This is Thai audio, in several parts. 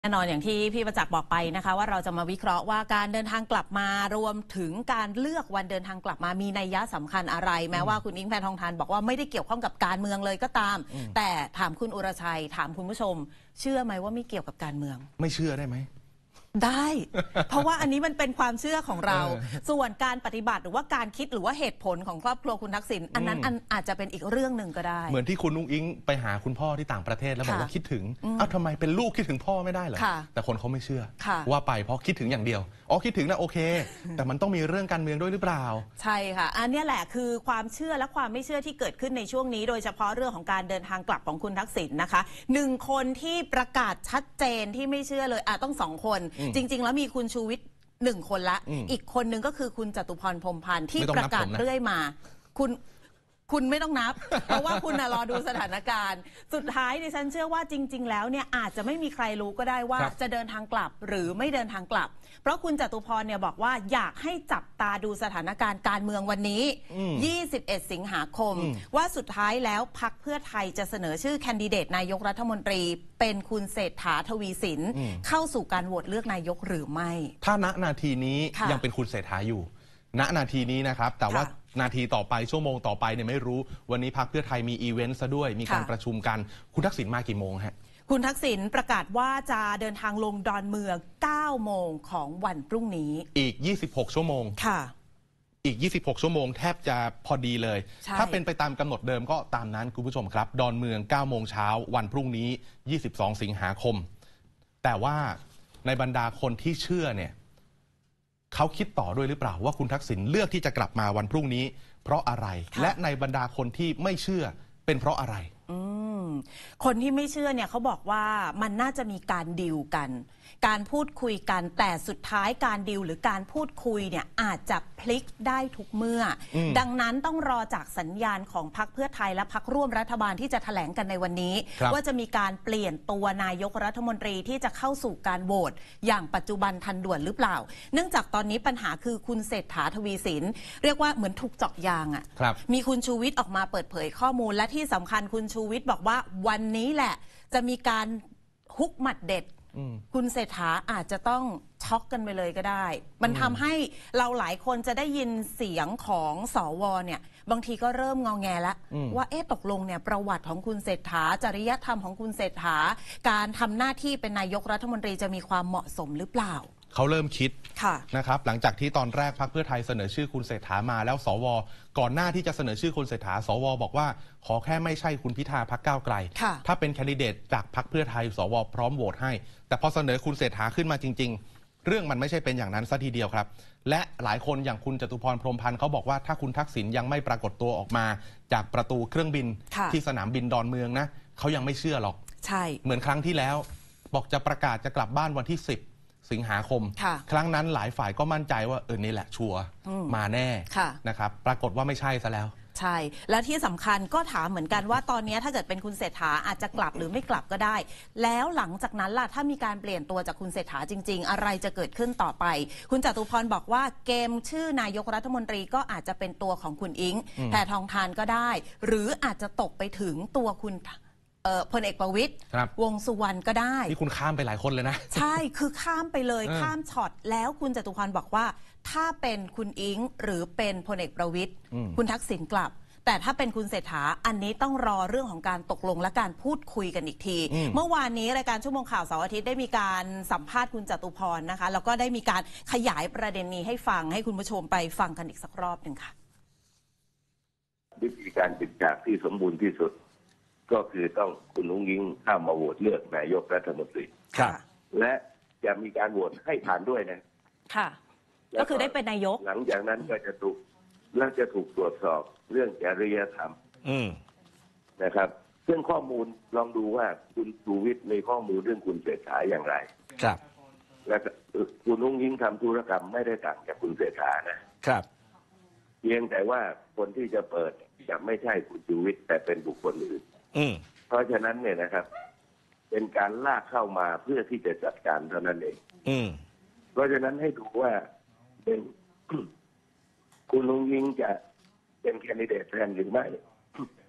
แน่นอนอย่างที่พี่ประจักษ์บอกไปนะคะว่าเราจะมาวิเคราะห์ว่าการเดินทางกลับมารวมถึงการเลือกวันเดินทางกลับมามีนัยยะสำคัญอะไรแม้ว่าคุณอิงแพทองธารบอกว่าไม่ได้เกี่ยวข้องกับการเมืองเลยก็ตามแต่ถามคุณอุรชัยถามคุณผู้ชมเชื่อไหมว่าไม่เกี่ยวกับการเมืองไม่เชื่อได้ไหมได้ เพราะว่าอันนี้มันเป็นความเชื่อของเราส่วนการปฏิบัติหรือว่าการคิดหรือว่าเหตุผลของครอบครัวคุณทักษิณอันนั้นอาจจะเป็นอีกเรื่องหนึ่งก็ได้เหมือนที่คุณนุ้งอิงไปหาคุณพ่อที่ต่างประเทศแล้วบอกว่าคิดถึงทำไมเป็นลูกคิดถึงพ่อไม่ได้เหรอแต่คนเขาไม่เชื่อว่าไปเพราะคิดถึงอย่างเดียวคิดถึงนะโอเคแต่มันต้องมีเรื่องการเมืองด้วยหรือเปล่าใช่ค่ะอันนี้แหละคือความเชื่อและความไม่เชื่อที่เกิดขึ้นในช่วงนี้โดยเฉพาะเรื่องของการเดินทางกลับของคุณทักษิณนะคะ1 คนที่ประกาศชัดเจนที่ไม่เชื่อเลยต้อง2 คนจริงๆแล้วมีคุณชูวิทย์1 คนละอีกคนนึงก็คือคุณจตุพรพรหมพันธ์ที่ประกาศเรื่อยมาคุณไม่ต้องนับ เพราะว่าคุณรอดูสถานการณ์สุดท้ายดิฉันเชื่อว่าจริงๆแล้วเนี่ยอาจจะไม่มีใครรู้ก็ได้ว่าจะเดินทางกลับหรือไม่เดินทางกลับเพราะคุณจตุพรเนี่ยบอกว่าอยากให้จับตาดูสถานการณ์การเมืองวันนี้21 สิงหาคมว่าสุดท้ายแล้วพรรคเพื่อไทยจะเสนอชื่อแคนดิเดตนายกรัฐมนตรีเป็นคุณเศรษฐาทวีสินเข้าสู่การโหวตเลือกนายกหรือไม่ถ้าณนาทีนี้ยังเป็นคุณเศรษฐาอยู่ณนาทีนี้นะครับแต่ว่านาทีต่อไปชั่วโมงต่อไปเนี่ยไม่รู้วันนี้พรรคเพื่อไทยมีอีเวนต์ซะด้วยมีการประชุมกันคุณทักษิณมากี่โมงฮะคุณทักษิณประกาศว่าจะเดินทางลงดอนเมือง9 โมงของวันพรุ่งนี้อีก26 ชั่วโมงค่ะอีก26 ชั่วโมงแทบจะพอดีเลยถ้าเป็นไปตามกำหนดเดิมก็ตามนั้นคุณผู้ชมครับดอนเมือง9 โมงเช้าวันพรุ่งนี้22 สิงหาคมแต่ว่าในบรรดาคนที่เชื่อเนี่ยเขาคิดต่อด้วยหรือเปล่าว่าคุณทักษิณเลือกที่จะกลับมาวันพรุ่งนี้เพราะอะไรและในบรรดาคนที่ไม่เชื่อเป็นเพราะอะไรคนที่ไม่เชื่อเนี่ยเขาบอกว่ามันน่าจะมีการดีลกันการพูดคุยกันแต่สุดท้ายการดีลหรือการพูดคุยเนี่ยอาจจะพลิกได้ทุกเมื่อดังนั้นต้องรอจากสัญญาณของพรรคเพื่อไทยและพรรคร่วมรัฐบาลที่จะแถลงกันในวันนี้ว่าจะมีการเปลี่ยนตัวนายกรัฐมนตรีที่จะเข้าสู่การโหวตอย่างปัจจุบันทันด่วนหรือเปล่าเนื่องจากตอนนี้ปัญหาคือคุณเศรษฐาทวีสินเรียกว่าเหมือนถูกเจาะยางมีคุณชูวิทย์ออกมาเปิดเผยข้อมูลและที่สำคัญคุณชูวิทย์บอกว่าวันนี้แหละจะมีการฮุกหมัดเด็ดคุณเศรษฐาอาจจะต้องช็อกกันไปเลยก็ได้มันทำให้เราหลายคนจะได้ยินเสียงของสวเนี่ยบางทีก็เริ่มงอแงแล้วว่าตกลงเนี่ยประวัติของคุณเศรษฐาจริยธรรมของคุณเศรษฐาการทำหน้าที่เป็นนายกรัฐมนตรีจะมีความเหมาะสมหรือเปล่าเขาเริ่มคิดนะครับหลังจากที่ตอนแรกพรรคเพื่อไทยเสนอชื่อคุณเศรษฐามาแล้วสวก่อนหน้าที่จะเสนอชื่อคุณเศรษฐาสวบอกว่าขอแค่ไม่ใช่คุณพิธาพรรคก้าวไกลถ้าเป็นแคนดิเดตจากพรรคเพื่อไทยสวพร้อมโหวตให้แต่พอเสนอคุณเศรษฐาขึ้นมาจริงๆเรื่องมันไม่ใช่เป็นอย่างนั้นซะทีเดียวครับและหลายคนอย่างคุณจตุพรพรหมพันธ์เขาบอกว่าถ้าคุณทักษิณยังไม่ปรากฏตัวออกมาจากประตูเครื่องบินที่สนามบินดอนเมืองนะเขายังไม่เชื่อหรอกใช่เหมือนครั้งที่แล้วบอกจะประกาศจะกลับบ้านวันที่10 สิงหาคมครั้งนั้นหลายฝ่ายก็มั่นใจว่านี่แหละชัวร์มาแน่นะครับปรากฏว่าไม่ใช่ซะแล้วใช่และที่สำคัญก็ถามเหมือนกันว่าตอนนี้ถ้าเกิดเป็นคุณเศรษฐาอาจจะกลับหรือไม่กลับก็ได้แล้วหลังจากนั้นล่ะถ้ามีการเปลี่ยนตัวจากคุณเศรษฐาจริงๆอะไรจะเกิดขึ้นต่อไปคุณจตุพรบอกว่าเกมชื่อนายกรัฐมนตรีก็อาจจะเป็นตัวของคุณอิงแพทองธารก็ได้หรืออาจจะตกไปถึงตัวคุณพลเอกประวิตรวงษ์สุวรรณก็ได้ที่คุณข้ามไปหลายคนเลยนะใช่คือข้ามไปเลยข้ามช็อตแล้วคุณจตุพรบอกว่าถ้าเป็นคุณอิงหรือเป็นพลเอกประวิตรคุณทักษิณกลับแต่ถ้าเป็นคุณเศรษฐาอันนี้ต้องรอเรื่องของการตกลงและการพูดคุยกันอีกทีเมื่อวานนี้รายการชั่วโมงข่าวเสาร์อาทิตย์ได้มีการสัมภาษณ์คุณจตุพรนะคะแล้วก็ได้มีการขยายประเด็นนี้ให้ฟังให้คุณผู้ชมไปฟังกันอีกสักรอบหนึ่งค่ะวิธีการปิดฉากที่สมบูรณ์ที่สุดก็คือต้องคุณนุ้งอิงเข้ามาโหวตเลือกนายกรัฐมนตรีและจะมีการโหวตให้ผ่านด้วยนะค่ะก็คือได้เป็นนายกหลังจากนั้นก็จะถูกตรวจสอบเรื่องจริยธรรมนะครับซึ่งข้อมูลลองดูว่าคุณชูวิทย์มีข้อมูลเรื่องคุณเศรษฐาอย่างไรครับและคุณนุ้งอิงทำธุรกรรมไม่ได้ต่างจากคุณเศรษฐานะครับเพียงแต่ว่าคนที่จะเปิดจะไม่ใช่คุณชูวิทย์แต่เป็นบุคคลอื่นเพราะฉะนั้นเนี่ยนะครับเป็นการลากเข้ามาเพื่อที่จะจัดการเท่านั้นเองเพราะฉะนั้นให้ดูว่าเป็นคุณนุ้งอิงจะเป็นแคนดิเดตแทนหรือไม่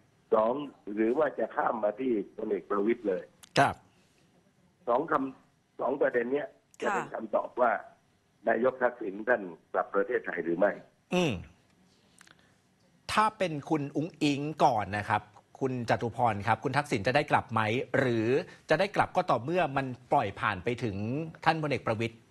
2หรือว่าจะข้ามมาที่พลเอกประวิตรเลยครับ 2 2 ประเด็นเนี้ยจะเป็นคำตอบว่านายกทักษิณท่านกลับประเทศไทยหรือไม่ถ้าเป็นคุณอุ๊งอิ๊งก่อนนะครับคุณจตุพรครับคุณทักษิณจะได้กลับไหมหรือจะได้กลับก็ต่อเมื่อมันปล่อยผ่านไปถึงท่านพลเอกประวิตร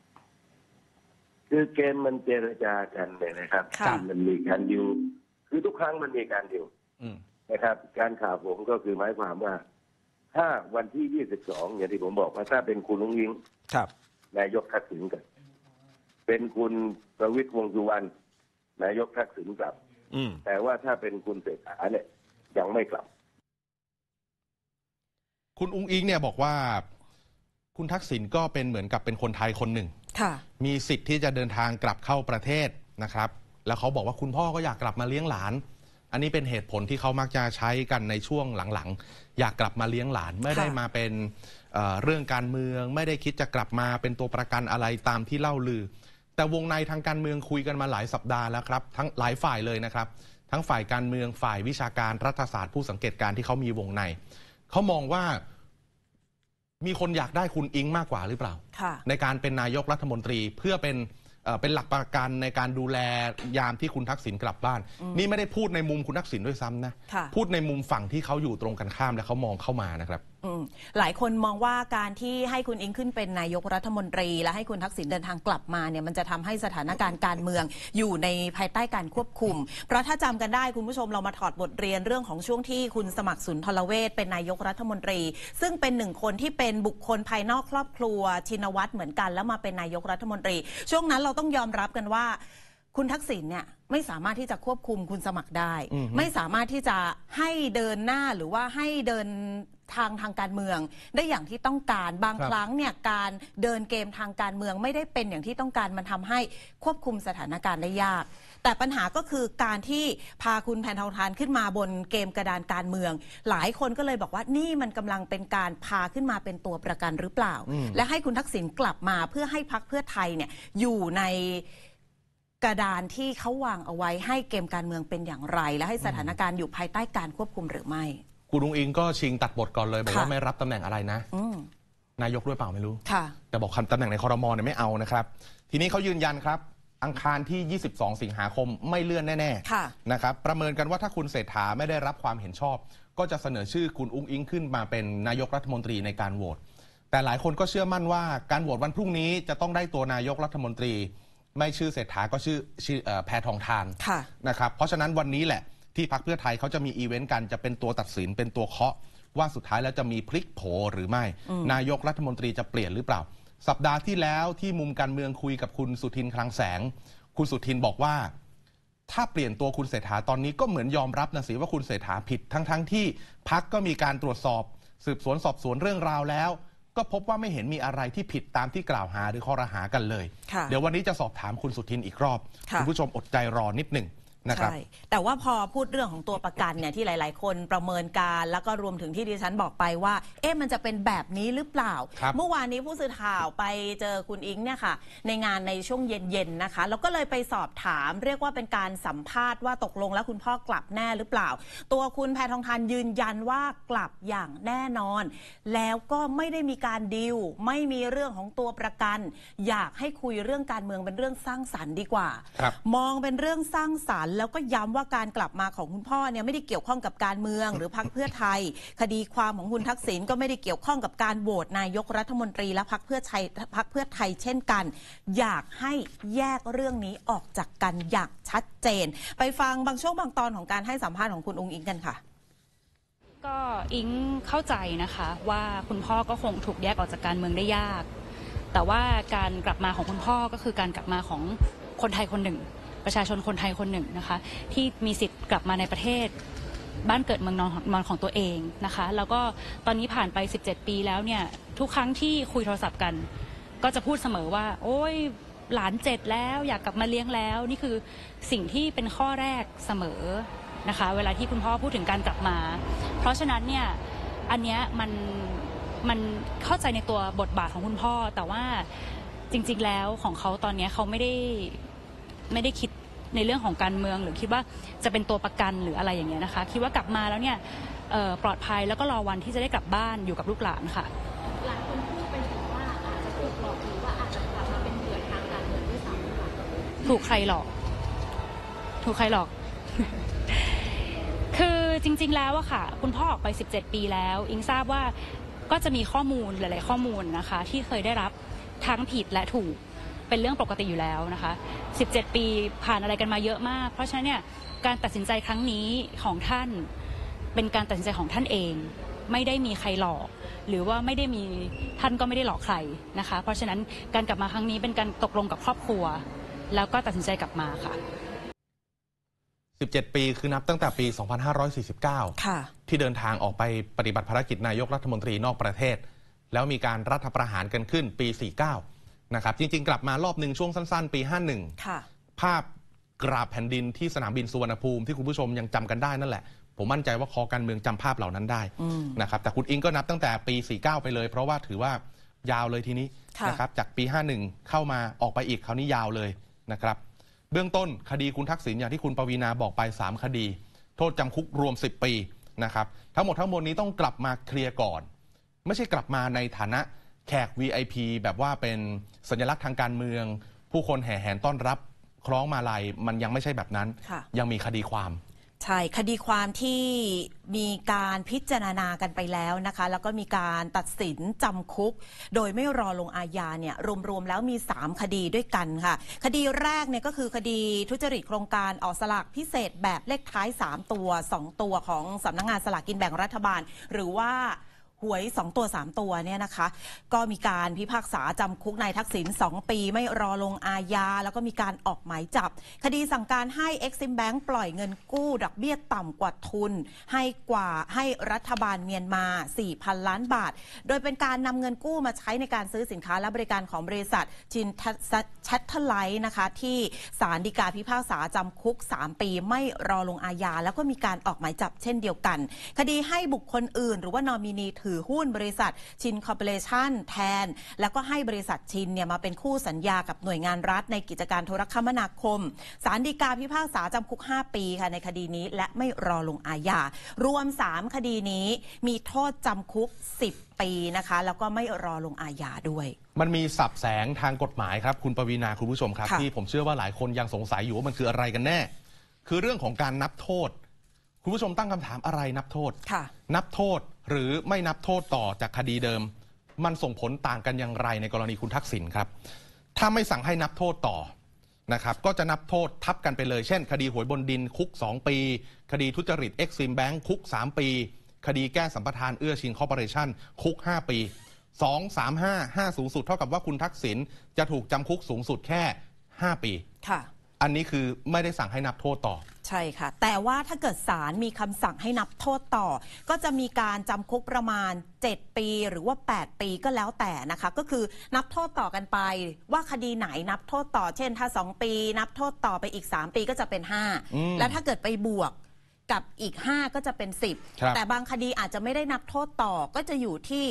คือเกมมันเจรจากันเนี่ยนะครับมันมีการดิวคือทุกครั้งมันมีการดิวนะครับการข่าวผมก็คือหมายความว่าถ้าวันที่22อย่างที่ผมบอกว่าถ้าเป็นคุณอุ๊งอิ๊งนายกทักษิณกลับเป็นคุณประวิตรวงษ์สุวรรณนายกทักษิณกลับแต่ว่าถ้าเป็นคุณเศรษฐาเนี่ยยังไม่กลับคุณอุ๊งอิ๊งเนี่ยบอกว่าคุณทักษิณก็เป็นเหมือนกับเป็นคนไทยคนหนึ่งมีสิทธิ์ที่จะเดินทางกลับเข้าประเทศนะครับแล้วเขาบอกว่าคุณพ่อก็อยากกลับมาเลี้ยงหลานอันนี้เป็นเหตุผลที่เขามักจะใช้กันในช่วงหลังๆอยากกลับมาเลี้ยงหลานไม่ได้มาเป็นเรื่องการเมืองไม่ได้คิดจะกลับมาเป็นตัวประกันอะไรตามที่เล่าลือแต่วงในทางการเมืองคุยกันมาหลายสัปดาห์แล้วครับทั้งหลายฝ่ายเลยนะครับทั้งฝ่ายการเมืองฝ่ายวิชาการรัฐศาสตร์ผู้สังเกตการณ์ที่เขามีวงในเขามองว่ามีคนอยากได้คุณอิ๊งมากกว่าหรือเปล่าในการเป็นนายกรัฐมนตรีเพื่อเป็นหลักประกันในการดูแลยามที่คุณทักษิณกลับบ้านนี่ไม่ได้พูดในมุมคุณทักษิณด้วยซ้ำนะพูดในมุมฝั่งที่เขาอยู่ตรงกันข้ามและเขามองเข้ามานะครับหลายคนมองว่าการที่ให้คุณอิ๊งขึ้นเป็นนายกรัฐมนตรีและให้คุณทักษิณเดินทางกลับมาเนี่ยมันจะทำให้สถานการณ์การเมืองอยู่ในภายใต้การควบคุมเพราะถ้าจำกันได้คุณผู้ชมเรามาถอดบทเรียนเรื่องของช่วงที่คุณสมัครสุนทรเวชเป็นนายกรัฐมนตรีซึ่งเป็นหนึ่งคนที่เป็นบุคคลภายนอกครอบครัวชินวัตรเหมือนกันแล้วมาเป็นนายกรัฐมนตรีช่วงนั้นเราต้องยอมรับกันว่าคุณทักษิณเนี่ยไม่สามารถที่จะควบคุมคุณสมัครได้ไม่สามารถที่จะให้เดินหน้าหรือว่าให้เดินทางการเมืองได้อย่างที่ต้องการบางครั้งเนี่ยการเดินเกมทางการเมืองไม่ได้เป็นอย่างที่ต้องการมันทำให้ควบคุมสถานการณ์ได้ยากแต่ปัญหาก็คือการที่พาคุณแพทองธารขึ้นมาบนเกมกระดานการเมืองหลายคนก็เลยบอกว่านี่มันกำลังเป็นการพาขึ้นมาเป็นตัวประกันหรือเปล่าและให้คุณทักษิณกลับมาเพื่อให้พรรคเพื่อไทยเนี่ยอยู่ในกระดานที่เขาวางเอาไว้ให้เกมการเมืองเป็นอย่างไรและให้สถานการณ์อยู่ภายใต้การควบคุมหรือไม่คุณอุ๊งอิ๊งก็ชิงตัดบทก่อนเลยบอกว่าไม่รับตำแหน่งอะไรนะนายกด้วยเปล่าไม่รู้แต่บอกคำตำแหน่งในครม.เนี่ยไม่เอานะครับทีนี้เขายืนยันครับอังคารที่22สิงหาคมไม่เลื่อนแน่ๆนะครับประเมินกันว่าถ้าคุณเศรษฐาไม่ได้รับความเห็นชอบก็จะเสนอชื่อคุณอุ๊งอิ๊งขึ้นมาเป็นนายกรัฐมนตรีในการโหวตแต่หลายคนก็เชื่อมั่นว่าการโหวตวันพรุ่งนี้จะต้องได้ตัวนายกรัฐมนตรีไม่ชื่อเศรษฐาก็ชื่อแพทองธารนะครับเพราะฉะนั้นวันนี้แหละที่พรรคเพื่อไทยเขาจะมีอีเวนต์กันจะเป็นตัวตัดสินเป็นตัวเคาะว่าสุดท้ายแล้วจะมีพลิกโผหรือไม่นายกรัฐมนตรีจะเปลี่ยนหรือเปล่าสัปดาห์ที่แล้วที่มุมการเมืองคุยกับคุณสุทินคลังแสงคุณสุทินบอกว่าถ้าเปลี่ยนตัวคุณเศรษฐาตอนนี้ก็เหมือนยอมรับนะสิว่าคุณเศรษฐาผิดทั้งที่พรรคก็มีการตรวจสอบสืบสวนสอบสวนเรื่องราวแล้วก็พบว่าไม่เห็นมีอะไรที่ผิดตามที่กล่าวหาหรือข้อรหากันเลยเดี๋ยววันนี้จะสอบถามคุณสุทินอีกรอบคุณผู้ชมอดใจรอนิดหนึ่งใช่แต่ว่าพอพูดเรื่องของตัวประกันเนี่ยที่หลายๆคนประเมินการแล้วก็รวมถึงที่ดิฉันบอกไปว่ามันจะเป็นแบบนี้หรือเปล่าเมื่อวานนี้ผู้สื่อข่าวไปเจอคุณอิ๊งเนี่ยค่ะในงานในช่วงเย็นๆนะคะแล้วก็เลยไปสอบถามเรียกว่าเป็นการสัมภาษณ์ว่าตกลงแล้วคุณพ่อกลับแน่หรือเปล่าตัวคุณแพทองธารยืนยันว่ากลับอย่างแน่นอนแล้วก็ไม่ได้มีการดีลไม่มีเรื่องของตัวประกันอยากให้คุยเรื่องการเมืองเป็นเรื่องสร้างสรรค์ดีกว่ามองเป็นเรื่องสร้างสรรค์แล้วก็ย้ำว่าการกลับมาของคุณพ่อเนี่ยไม่ได้เกี่ยวข้องกับการเมืองหรือพรรคเพื่อไทยคดีความของคุณทักษิณก็ไม่ได้เกี่ยวข้องกับการโหวตนายกรัฐมนตรีและพรรคเพื่อไทยเช่นกันอยากให้แยกเรื่องนี้ออกจากกันอย่างชัดเจนไปฟังบางช่วงบางตอนของการให้สัมภาษณ์ของคุณอุ๊งอิ๊งกันค่ะก็อิ๊งเข้าใจนะคะว่าคุณพ่อก็คงถูกแยกออกจากการเมืองได้ยากแต่ว่าการกลับมาของคุณพ่อก็คือการกลับมาของคนไทยคนหนึ่งประชาชนคนไทยคนหนึ่งนะคะที่มีสิทธิ์กลับมาในประเทศบ้านเกิดเมืองนอนของตัวเองนะคะแล้วก็ตอนนี้ผ่านไป17 ปีแล้วเนี่ยทุกครั้งที่คุยโทรศัพท์กันก็จะพูดเสมอว่าโอ๊ยหลาน7แล้วอยากกลับมาเลี้ยงแล้วนี่คือสิ่งที่เป็นข้อแรกเสมอนะคะเวลาที่คุณพ่อพูดถึงการกลับมาเพราะฉะนั้นเนี่ยอันเนี้ยมันเข้าใจในตัวบทบาทของคุณพ่อแต่ว่าจริงๆแล้วของเขาตอนนี้เขาไม่ได้คิดในเรื่องของการเมืองหรือคิดว่าจะเป็นตัวประกันหรืออะไรอย่างเงี้ยนะคะคิดว่ากลับมาแล้วเนี่ยปลอดภัยแล้วก็รอวันที่จะได้กลับบ้านอยู่กับลูกหลานค่ะหลายคนพูดเป็นว่าถูกใครหลอกคือจริงๆแล้วอะค่ะคุณพ่อออกไป17 ปีแล้วอิงทราบว่าก็จะมีข้อมูลหลายๆข้อมูลนะคะที่เคยได้รับทั้งผิดและถูกเป็นเรื่องปกติอยู่แล้วนะคะ17 ปีผ่านอะไรกันมาเยอะมากเพราะฉะนั้นเนี่ยการตัดสินใจครั้งนี้ของท่านเป็นการตัดสินใจของท่านเองไม่ได้มีใครหลอกหรือว่าไม่ได้มีท่านก็ไม่ได้หลอกใครนะคะเพราะฉะนั้นการกลับมาครั้งนี้เป็นการตกลงกับครอบครัวแล้วก็ตัดสินใจกลับมาค่ะ 17 ปีคือนับตั้งแต่ปี 2549 ค่ะที่เดินทางออกไปปฏิบัติภารกิจนายกรัฐมนตรีนอกประเทศแล้วมีการรัฐประหารกันขึ้นปี 49 นะครับจริงๆกลับมารอบหนึ่งช่วงสั้นๆปี 51 ค่ะภาพกราบแผ่นดินที่สนามบินสุวรรณภูมิที่คุณผู้ชมยังจำกันได้นั่นแหละผมมั่นใจว่าคอการเมืองจำภาพเหล่านั้นได้นะครับแต่คุณอิงก็นับตั้งแต่ปี 49 ไปเลยเพราะว่าถือว่ายาวเลยทีนี้นะครับจากปี 51 เข้ามาออกไปอีกคราวนี้ยาวเลยนะครับเบื้องต้นคดีคุณทักษิณอย่างที่คุณปวีณาบอกไป3 คดีโทษจำคุกรวม10 ปีนะครับทั้งหมดทั้งมวลนี้ต้องกลับมาเคลียร์ก่อนไม่ใช่กลับมาในฐานะแขก VIP แบบว่าเป็นสัญลักษณ์ทางการเมืองผู้คนแห่แหนต้อนรับคล้องมาลัยมันยังไม่ใช่แบบนั้นยังมีคดีความใช่คดีความที่มีการพิจารณากันไปแล้วนะคะแล้วก็มีการตัดสินจำคุกโดยไม่รอลงอาญาเนี่ยรวมๆแล้วมี3 คดีด้วยกันค่ะคดีแรกเนี่ยก็คือคดีทุจริตโครงการออกสลากพิเศษแบบเลขท้าย3 ตัว 2 ตัวของสำนักงานสลากกินแบ่งรัฐบาลหรือว่าหวย2 ตัว 3 ตัวเนี่ยนะคะก็มีการพิพากษาจำคุกนายทักษิณ2 ปีไม่รอลงอาญาแล้วก็มีการออกหมายจับคดีสั่งการให้ Exim Bank ปล่อยเงินกู้ดอกเบี้ยต่ำกว่าทุนให้รัฐบาลเมียนมา 4,000 ล้านบาทโดยเป็นการนำเงินกู้มาใช้ในการซื้อสินค้าและบริการของบริษัทชินแชทเทอร์ไลท์นะคะที่ศาลฎีกาพิพากษาจำคุก3 ปีไม่รอลงอาญาแล้วก็มีการออกหมายจับเช่นเดียวกันคดีให้บุคคลอื่นหรือว่านอมินีถือหุ้นบริษัทชินคอร์ปอเรชั่นแทนแล้วก็ให้บริษัทชินเนี่ยมาเป็นคู่สัญญากับหน่วยงานรัฐในกิจการโทรคมนาคมศาลฎีกาพิพากษาจำคุก5 ปีค่ะในคดีนี้และไม่รอลงอาญารวม3 คดีนี้มีโทษจำคุก10 ปีนะคะแล้วก็ไม่รอลงอาญาด้วยมันมีสับแสงทางกฎหมายครับคุณปวีณาคุณผู้ชมครับที่ผมเชื่อว่าหลายคนยังสงสัยอยู่ว่ามันคืออะไรกันแน่คือเรื่องของการนับโทษคุณผู้ชมตั้งคำถามอะไรนับโทษนับโทษหรือไม่นับโทษต่อจากคดีเดิมมันส่งผลต่างกันอย่างไรในกรณีคุณทักษิณครับถ้าไม่สั่งให้นับโทษต่อนะครับก็จะนับโทษทับกันไปเลยเช่นคดีหวยบนดินคุก2 ปีคดีทุจริต Exim Bank คุก3 ปีคดีแก้สัมปทานเอื้อชินคอร์ปอเรชั่นคุก5 ปี2 3 5 สูงสุดเท่ากับว่าคุณทักษิณจะถูกจำคุกสูงสุดแค่5 ปีค่ะอันนี้คือไม่ได้สั่งให้นับโทษต่อใช่ค่ะแต่ว่าถ้าเกิดศาลมีคำสั่งให้นับโทษต่อก็จะมีการจำคุกประมาณ7 ปีหรือว่า8 ปีก็แล้วแต่นะคะก็คือนับโทษต่อกันไปว่าคดีไหนนับโทษต่อเช่นถ้า2 ปีนับโทษต่อไปอีก3 ปีก็จะเป็น5แล้วถ้าเกิดไปบวกกับอีก5ก็จะเป็น10แต่บางคดีอาจจะไม่ได้นับโทษต่อก็จะอยู่ที่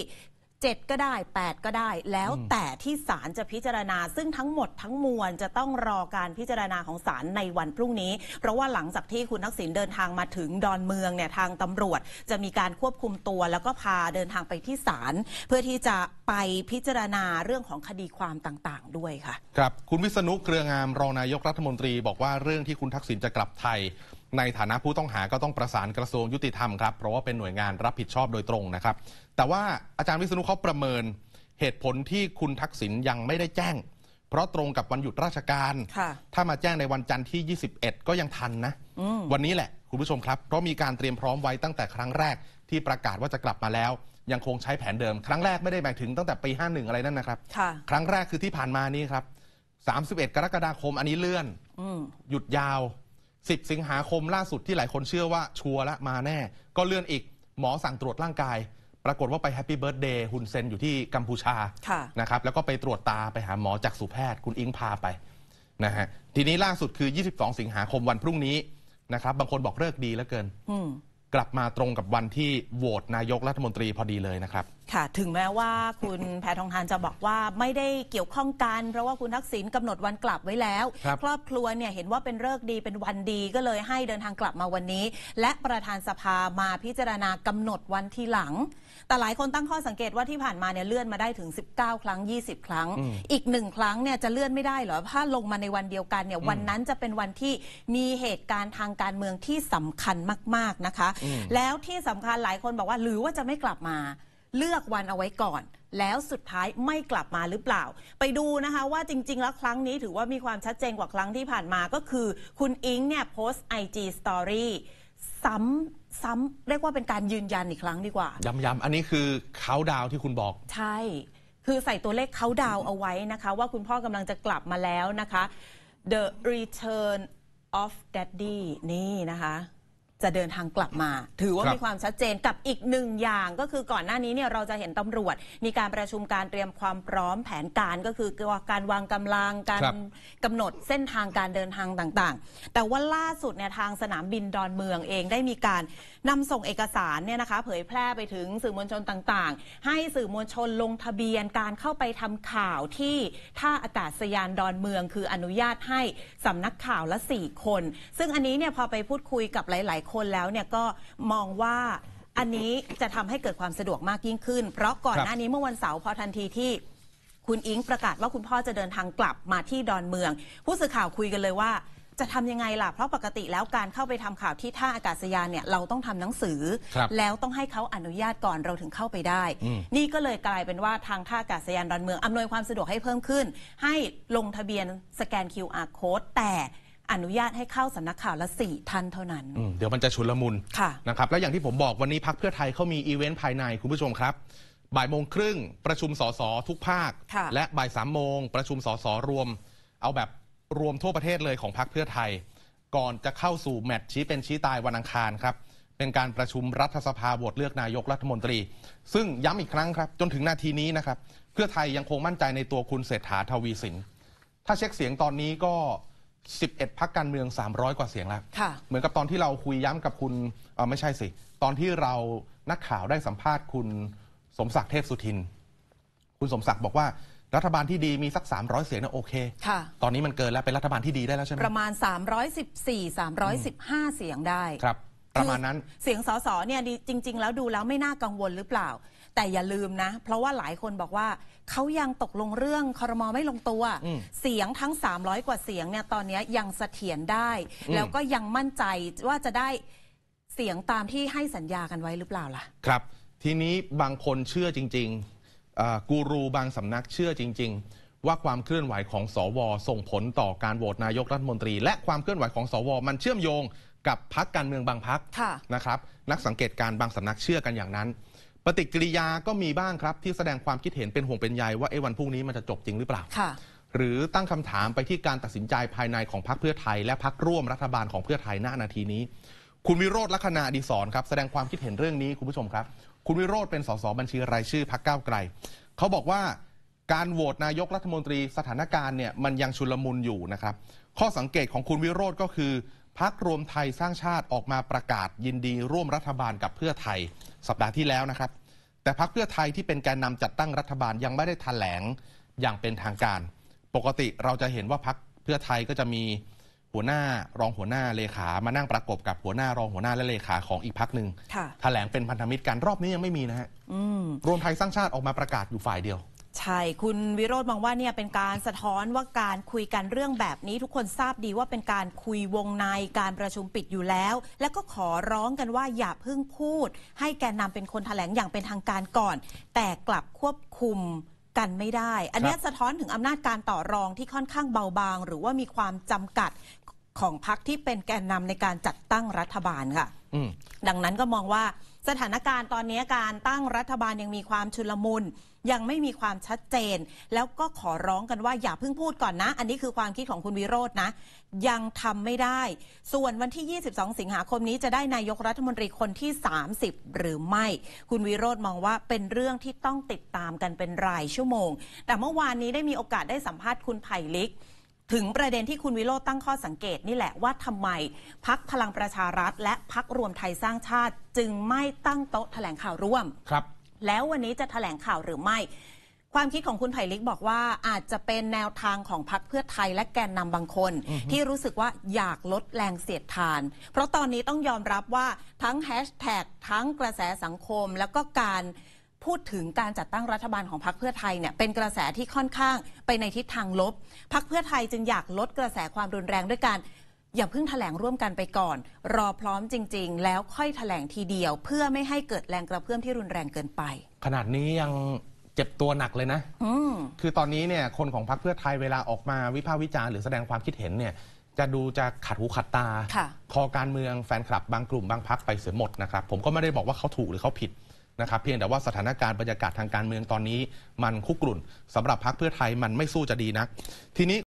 7 ก็ได้8 ก็ได้แล้วแต่ที่ศาลจะพิจารณาซึ่งทั้งหมดทั้งมวลจะต้องรอการพิจารณาของศาลในวันพรุ่งนี้เพราะว่าหลังจากที่คุณทักษิณเดินทางมาถึงดอนเมืองเนี่ยทางตำรวจจะมีการควบคุมตัวแล้วก็พาเดินทางไปที่ศาลเพื่อที่จะไปพิจารณาเรื่องของคดีความต่างๆด้วยค่ะครับคุณวิษณุเครืองามรองนายกรัฐมนตรีบอกว่าเรื่องที่คุณทักษิณจะกลับไทยในฐานะผู้ต้องหาก็ต้องประสานกระทรวงยุติธรรมครับเพราะว่าเป็นหน่วยงานรับผิดชอบโดยตรงนะครับแต่ว่าอาจารย์วิษณุเขาประเมินเหตุผลที่คุณทักษิณยังไม่ได้แจ้งเพราะตรงกับวันหยุดราชการถ้ามาแจ้งในวันจันทร์ที่21ก็ยังทันนะวันนี้แหละคุณผู้ชมครับเพราะมีการเตรียมพร้อมไว้ตั้งแต่ครั้งแรกที่ประกาศว่าจะกลับมาแล้วยังคงใช้แผนเดิมครั้งแรกไม่ได้หมายถึงตั้งแต่ปี51อะไรนั่นนะครับครั้งแรกคือที่ผ่านมานี้ครับ31 กรกฎาคมอันนี้เลื่อนหยุดยาว10 สิงหาคมล่าสุดที่หลายคนเชื่อว่าชัวร์ละมาแน่ก็เลื่อนอีกหมอสั่งตรวจร่างกายปรากฏว่าไปแฮปปี้เบิร์ธเดย์ฮุนเซนอยู่ที่กัมพูชานะครับแล้วก็ไปตรวจตาไปหาหมอจักษุแพทย์คุณอิงพาไปนะฮะทีนี้ล่าสุดคือ22 สิงหาคมวันพรุ่งนี้นะครับบางคนบอกเลิกดีเหลือเกินกลับมาตรงกับวันที่โหวตนายกรัฐมนตรีพอดีเลยนะครับค่ะถึงแม้ว่าคุณแพทองธารจะบอกว่าไม่ได้เกี่ยวข้องกันเพราะว่าคุณทักษิณกำหนดวันกลับไว้แล้วครอบครัวเนี่ยเห็นว่าเป็นฤกษ์ดีเป็นวันดีก็เลยให้เดินทางกลับมาวันนี้และประธานสภามาพิจารณากำหนดวันทีหลังแต่หลายคนตั้งข้อสังเกตว่าที่ผ่านมาเนี่ยเลื่อนมาได้ถึง19ครั้ง20ครั้งอีก1ครั้งเนี่ยจะเลื่อนไม่ได้เหรอถ้าลงมาในวันเดียวกันเนี่ยวันนั้นจะเป็นวันที่มีเหตุการณ์ทางการเมืองที่สำคัญมากๆนะคะแล้วที่สำคัญหลายคนบอกว่าหรือว่าจะไม่กลับมาเลือกวันเอาไว้ก่อนแล้วสุดท้ายไม่กลับมาหรือเปล่าไปดูนะคะว่าจริงๆแล้วครั้งนี้ถือว่ามีความชัดเจนกว่าครั้งที่ผ่านมาก็คือคุณอิงเนี่ยโพสต์ IG Story ซ้ำเรียกว่าเป็นการยืนยันอีกครั้งดีกว่าย้ำอันนี้คือเขาดาวที่คุณบอกใช่คือใส่ตัวเลขเขาดาวเอาไว้นะคะว่าคุณพ่อกำลังจะกลับมาแล้วนะคะ The Return of Daddy นี่นะคะจะเดินทางกลับมาถือว่ามีความชัดเจนกับอีกหนึ่งอย่างก็คือก่อนหน้านี้เนี่ยเราจะเห็นตำรวจมีการประชุมการเตรียมความพร้อมแผนการก็คือการวางกำลังการกำหนดเส้นทางการเดินทางต่างๆแต่ว่าล่าสุดเนี่ยทางสนามบินดอนเมืองเองได้มีการนำส่งเอกสารเนี่ยนะคะเผยแพร่ไปถึงสื่อมวลชนต่างๆให้สื่อมวลชนลงทะเบียนการเข้าไปทำข่าวที่ท่าอากาศยานดอนเมืองคืออนุญาตให้สำนักข่าวละ4คนซึ่งอันนี้เนี่ยพอไปพูดคุยกับหลายๆคนแล้วเนี่ยก็มองว่าอันนี้จะทำให้เกิดความสะดวกมากยิ่งขึ้นเพราะก่อนหน้านี้เมื่อวันเสาร์พอทันทีที่คุณอิงประกาศว่าคุณพ่อจะเดินทางกลับมาที่ดอนเมืองผู้สื่อข่าวคุยกันเลยว่าจะทำยังไงล่ะเพราะปกติแล้วการเข้าไปทำข่าวที่ท่าอากาศยานเนี่ยเราต้องทำหนังสือแล้วต้องให้เขาอนุญาตก่อนเราถึงเข้าไปได้นี่ก็เลยกลายเป็นว่าทางท่าอากาศยานดอนเมืองอำนวยความสะดวกให้เพิ่มขึ้นให้ลงทะเบียนสแกน QR Code แต่อนุญาตให้เข้าสำนักข่าวละ4ท่านเท่านั้นเดี๋ยวมันจะชุลมุนนะครับแล้วอย่างที่ผมบอกวันนี้พรรคเพื่อไทยเขามีอีเวนต์ภายในคุณผู้ชมครับบ่ายโมงครึ่งประชุมสสทุกภาคและบ่าย3 โมงประชุมสสรวมเอาแบบรวมทั่วประเทศเลยของพรรคเพื่อไทยก่อนจะเข้าสู่แมตช์ชี้เป็นชี้ตายวันอังคารครับเป็นการประชุมรัฐสภาโหวตเลือกนายกรัฐมนตรีซึ่งย้ำอีกครั้งครับจนถึงนาทีนี้นะครับเพื่อไทยยังคงมั่นใจในตัวคุณเศรษฐาทวีสินถ้าเช็คเสียงตอนนี้ก็11 พรรคการเมือง300 กว่าเสียงแล้วเหมือนกับตอนที่เราคุยย้ำกับคุณไม่ใช่สิตอนที่เรานักข่าวได้สัมภาษณ์คุณสมศักดิ์เทพสุทินคุณสมศักดิ์บอกว่ารัฐบาลที่ดีมีสัก300 เสียงนะโอเคตอนนี้มันเกินแล้วเป็นรัฐบาลที่ดีได้แล้วใช่ไหมประมาณ314-315 เสียงได้ครับประมาณนั้นเสียงสสเนี่ยจริงๆแล้วดูแล้วไม่น่ากังวลหรือเปล่าแต่อย่าลืมนะเพราะว่าหลายคนบอกว่าเขายังตกลงเรื่องครม.ไม่ลงตัวเสียงทั้ง300 กว่าเสียงเนี่ยตอนนี้ยังเสถียรได้แล้วก็ยังมั่นใจว่าจะได้เสียงตามที่ให้สัญญากันไว้หรือเปล่าล่ะครับทีนี้บางคนเชื่อจริงๆกูรูบางสำนักเชื่อจริงๆว่าความเคลื่อนไหวของสวส่งผลต่อการโหวตนายกรัฐมนตรีและความเคลื่อนไหวของสวมันเชื่อมโยงกับพรรคการเมืองบางพรรคนะครับนักสังเกตการบางสำนักเชื่อกันอย่างนั้นปฏิกิริยาก็มีบ้างครับที่แสดงความคิดเห็นเป็นห่วงเป็นใยว่าวันพรุ่งนี้มันจะจบจริงหรือเปล่าหรือตั้งคำถามไปที่การตัดสินใจภายในของพรรคเพื่อไทยและพรรคร่วมรัฐบาลของเพื่อไทยณนาทีนี้คุณวิโรจน์ ลักษณะอดิศรครับแสดงความคิดเห็นเรื่องนี้คุณผู้ชมครับคุณวิโรจน์เป็นสสบัญชีรายชื่อพรรคก้าวไกลเขาบอกว่าการโหวตนายกรัฐมนตรีสถานการณ์เนี่ยมันยังชุลมุนอยู่นะครับข้อสังเกตของคุณวิโรจน์ก็คือพรรครวมไทยสร้างชาติออกมาประกาศยินดีร่วมรัฐบาลกับเพื่อไทยสัปดาห์ที่แล้วนะครับแต่พรรคเพื่อไทยที่เป็นแกนนำจัดตั้งรัฐบาลยังไม่ได้แถลงอย่างเป็นทางการปกติเราจะเห็นว่าพรรคเพื่อไทยก็จะมีหัวหน้ารองหัวหน้าเลขามานั่งประกบกับหัวหน้ารองหัวหน้าและเลขาของอีกพรรคหนึ่งแถลงเป็นพันธมิตรกันรอบนี้ยังไม่มีนะฮะรวมไทยสร้างชาติออกมาประกาศอยู่ฝ่ายเดียวใช่คุณวิโรจน์มองว่าเนี่ยเป็นการสะท้อนว่าการคุยกันเรื่องแบบนี้ทุกคนทราบดีว่าเป็นการคุยวงในการประชุมปิดอยู่แล้วและก็ขอร้องกันว่าอย่าเพิ่งพูดให้แกนนำเป็นคนแถลงอย่างเป็นทางการก่อนแต่กลับควบคุมกันไม่ได้อันนี้สะท้อนถึงอำนาจการต่อรองที่ค่อนข้างเบาบางหรือว่ามีความจำกัดของพรรคที่เป็นแกนนำในการจัดตั้งรัฐบาลค่ะดังนั้นก็มองว่าสถานการณ์ตอนนี้การตั้งรัฐบาลยังมีความชุลมุนยังไม่มีความชัดเจนแล้วก็ขอร้องกันว่าอย่าเพิ่งพูดก่อนนะอันนี้คือความคิดของคุณวิโรจน์นะยังทำไม่ได้ส่วนวันที่22 สิงหาคมนี้จะได้นายกรัฐมนตรีคนที่30หรือไม่คุณวิโรจน์มองว่าเป็นเรื่องที่ต้องติดตามกันเป็นรายชั่วโมงแต่เมื่อวานนี้ได้มีโอกาสได้สัมภาษณ์คุณไผ่ลิกถึงประเด็นที่คุณวิโรจน์ตั้งข้อสังเกตนี่แหละว่าทำไมพรรคพลังประชารัฐและพรรครวมไทยสร้างชาติจึงไม่ตั้งโต๊ะแถลงข่าวร่วมครับแล้ววันนี้จะแถลงข่าวหรือไม่ความคิดของคุณไผ่ลิกบอกว่าอาจจะเป็นแนวทางของพรรคเพื่อไทยและแกนนำบางคนที่รู้สึกว่าอยากลดแรงเสียดทานเพราะตอนนี้ต้องยอมรับว่าทั้งแฮชแท็กทั้งกระแสสังคมแล้วก็การพูดถึงการจัดตั้งรัฐบาลของพรรคเพื่อไทยเนี่ยเป็นกระแสที่ค่อนข้างไปในทิศทางลบพรรคเพื่อไทยจึงอยากลดกระแสความรุนแรงด้วยการอย่าเพิ่งแถลงร่วมกันไปก่อนรอพร้อมจริงๆแล้วค่อยแถลงทีเดียวเพื่อไม่ให้เกิดแรงกระเพื่อมที่รุนแรงเกินไปขนาดนี้ยังเจ็บตัวหนักเลยนะคือตอนนี้เนี่ยคนของพรรคเพื่อไทยเวลาออกมาวิพากษ์วิจารณ์หรือแสดงความคิดเห็นเนี่ยจะขัดหูขัดตาคอการเมืองแฟนคลับบางกลุ่มบางพรรคไปเสียหมดนะครับผมก็ไม่ได้บอกว่าเขาถูกหรือเขาผิดนะครับเพียงแต่ว่าสถานการณ์บรรยากาศทางการเมืองตอนนี้มันคุกรุ่นสำหรับพรรคเพื่อไทยมันไม่สู้จะดีนักทีนี้